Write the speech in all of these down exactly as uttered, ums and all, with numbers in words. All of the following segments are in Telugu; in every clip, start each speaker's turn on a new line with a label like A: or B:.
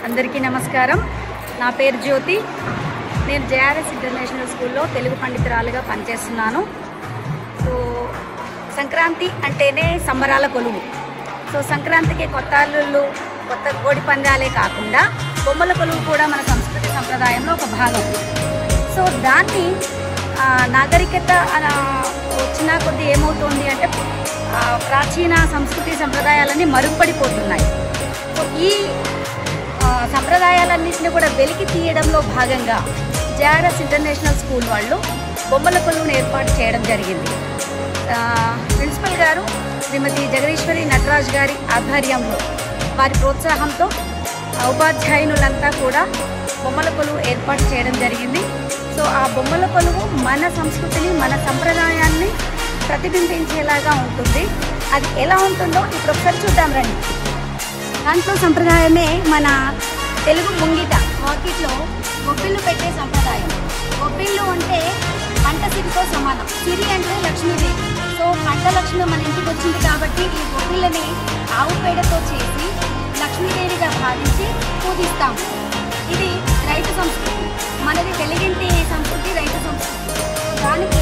A: అందరికీ నమస్కారం. నా పేరు జ్యోతి. నేను జేఆర్ఎస్ ఇంటర్నేషనల్ స్కూల్లో తెలుగు పండితురాలుగా పనిచేస్తున్నాను. సో సంక్రాంతి అంటేనే సంబరాల కొలువు. సో సంక్రాంతికి కొత్త అల్లుళ్ళు, కొత్త కోడి పందాలే కాకుండా బొమ్మల కొలువు కూడా మన సంస్కృతి సంప్రదాయంలో ఒక భాగం. సో దాన్ని నాగరికత వచ్చిన కొద్దీ ఏమవుతుంది అంటే ప్రాచీన సంస్కృతి సంప్రదాయాలన్నీ మరుగుపడిపోతున్నాయి. సో ఈ సంప్రదాయాలన్నింటినీ కూడా వెలికి తీయడంలో భాగంగా జేఆర్ఎస్ ఇంటర్నేషనల్ స్కూల్ వాళ్ళు బొమ్మల కొలువును ఏర్పాటు చేయడం జరిగింది. ప్రిన్సిపల్ గారు శ్రీమతి జగదీశ్వరి నటరాజ్ గారి ఆధ్వర్యంలో, వారి ప్రోత్సాహంతో ఉపాధ్యాయునులంతా కూడా బొమ్మల కొలువు ఏర్పాటు చేయడం జరిగింది. సో ఆ బొమ్మల కొలువు మన సంస్కృతిని, మన సంప్రదాయాన్ని ప్రతిబింబించేలాగా ఉంటుంది. అది ఎలా ఉంటుందో ఇప్పుడు ఒకసారి చూద్దాం రండి. దాంట్లో సంప్రదాయమే మన తెలుగు ముంగిట వాకిట్లో గొబ్బిళ్ళు పెట్టే సంప్రదాయం. గొబ్బిళ్ళు అంటే పంట సిరితో సమానం. సిరి అంటే లక్ష్మీదేవి. సో పంట లక్ష్మి మన ఇంటికి వచ్చింది కాబట్టి ఈ గొబ్బిళ్ళని ఆవు పేడతో చేసి లక్ష్మీదేవిగా భావించి పూజిస్తాము. ఇది రైతు సంస్కృతి. మనది తెలుగింటి సంస్కృతి, రైతు సంస్కృతి. దానికి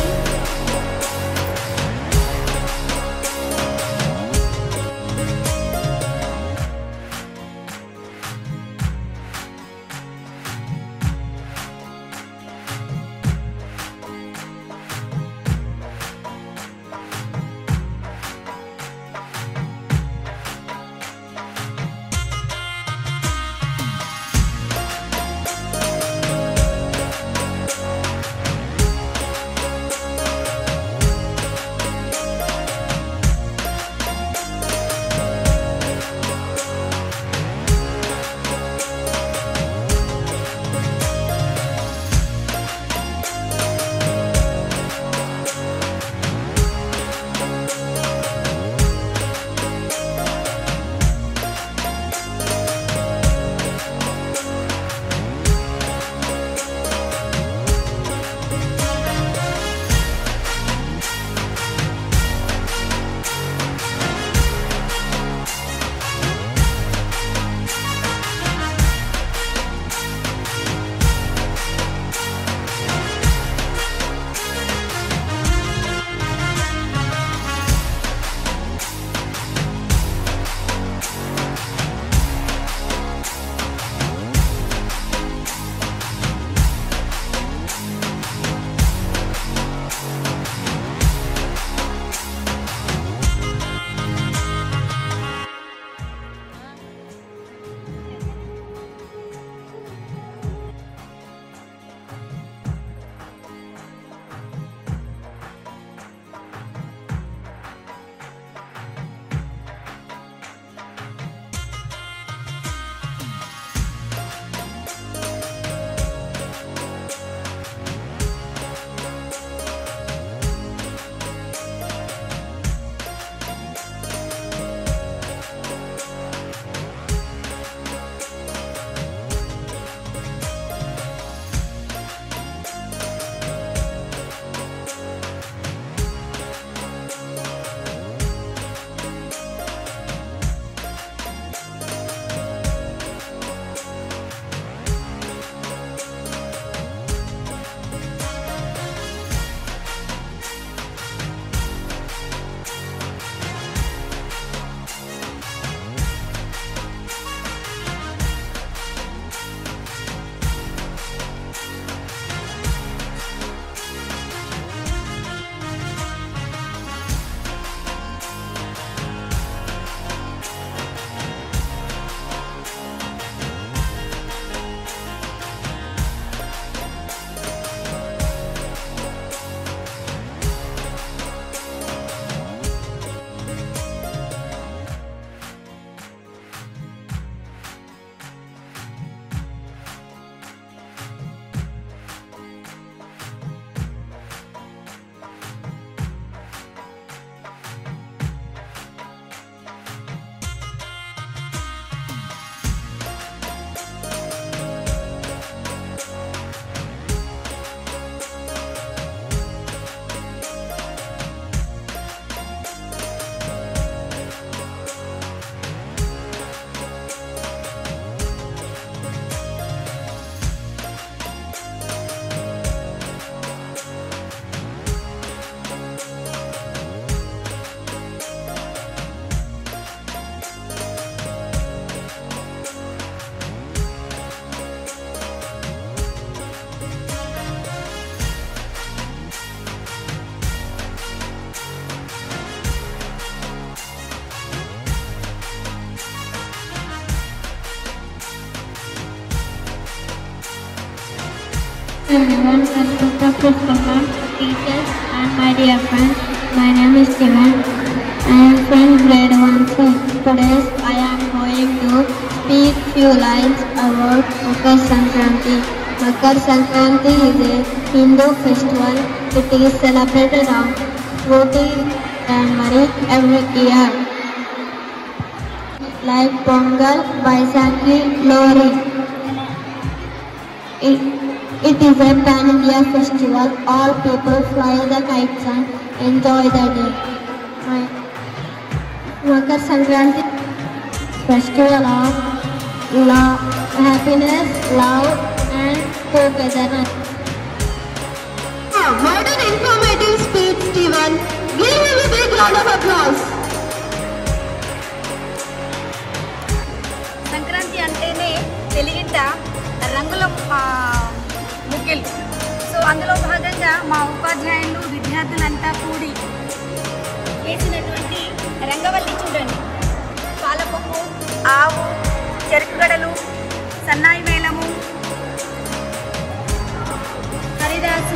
B: everyone, welcome to Christmas, teachers and my dear friends. My name is Steven. I am from grade one C. Today I am going to speak few lines about Makar Sankranti. Makar Sankranti is a Hindu festival. It is celebrated on fourteenth January every year. Like Pongal, Baisakhi, Lori. It, it is a pan-India festival. All people fly the kites and enjoy the day. My Makar Sankranti festival of love, happiness, love and togetherness.
C: Oh, what an informative speech, Steven. Give him a big round of applause.
A: Sankranti అంటేనే తెలుగింట రంగుల ముగ్గులు. సో అందులో భాగంగా మా ఉపాధ్యాయులు విద్యార్థులంతా కూడి వేసినటువంటి రంగవల్లి చూడండి. పాలపప్పు, ఆవు, చెరుకుగడలు, సన్నాయి మేళము, హరిదాసు,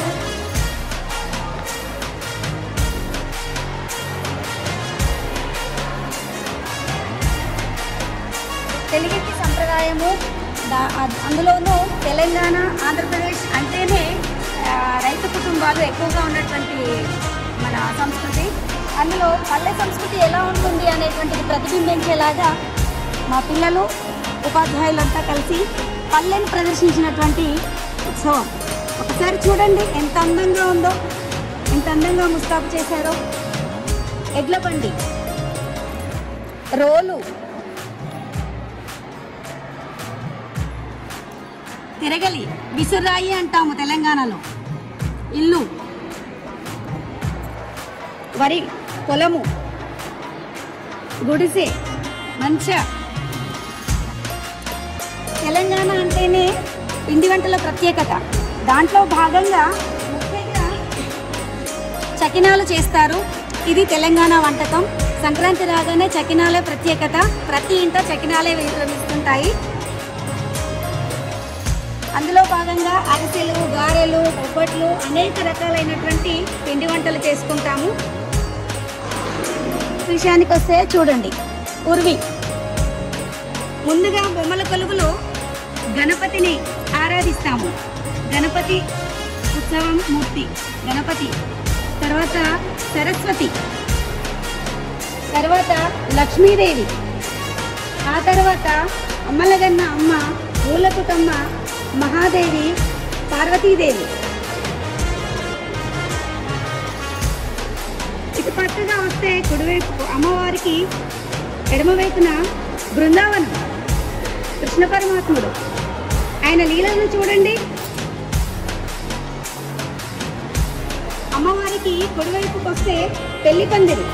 A: తెలుగింటి సంప్రదాయము. అందులోనూ తెలంగాణ, ఆంధ్రప్రదేశ్ అంటేనే రైతు కుటుంబాలు ఎక్కువగా ఉన్నటువంటి మన సంస్కృతి. అందులో పల్లె సంస్కృతి ఎలా ఉంటుంది అనేటువంటిది ప్రతిబింబించేలాగా మా పిల్లలు, ఉపాధ్యాయులంతా కలిసి పల్లెను ప్రదర్శించినటువంటి ఉత్సవం. ఒకసారి చూడండి ఎంత అందంగా ఉందో, ఎంత అందంగా ముస్తాబు చేశారో. ఎడ్ల బండి, రోలు, తిరగలి, విసురాయి అంటాము తెలంగాణలో, ఇల్లు, వరి పొలము, గుడిసె, మంచ. తెలంగాణ అంటేనే పిండి వంటల ప్రత్యేకత. దాంట్లో భాగంగా ముఖ్యంగా చకినాలు చేస్తారు. ఇది తెలంగాణ వంటకం. సంక్రాంతి రాగానే చకినాలే ప్రత్యేకత. ప్రతి ఇంట చకినాలే విస్తరిస్తుంటాయి. అందులో భాగంగా అరిసెలు, గారెలు, బొబ్బట్లు, అనేక రకాలైనటువంటి పిండి వంటలు చేసుకుంటాము. విషయానికి వస్తే చూడండి, ఉర్వి. ముందుగా బొమ్మల కొలువులో గణపతిని ఆరాధిస్తాము. గణపతి ఉత్సవం మూర్తి గణపతి, తర్వాత సరస్వతి, తర్వాత లక్ష్మీదేవి, ఆ తర్వాత అమ్మలగన్న అమ్మ, పూలకుటమ్మ, మహాదేవి, పార్వతీదేవి. ఇటు పక్కగా వస్తే కుడివైపు అమ్మవారికి ఎడమవైపున బృందావనం, కృష్ణ పరమాత్ముడు. ఆయన లీలలను చూడండి. అమ్మవారికి కుడివైపుకి వస్తే పెళ్లి పందిరి,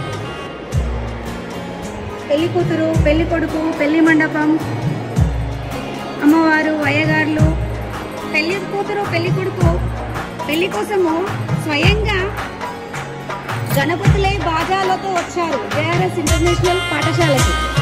A: పెళ్లి కూతురు, పెళ్లి కొడుకు, పెళ్లి మండపం, అమ్మవారు, అయ్యగారులు. పెళ్లి కూతురు, పెళ్లి కొడుకు పెళ్లి కోసము స్వయంగా గణపతులే బాజాలతో వచ్చారు జేఆర్ఎస్ ఇంటర్నేషనల్ పాఠశాలకి.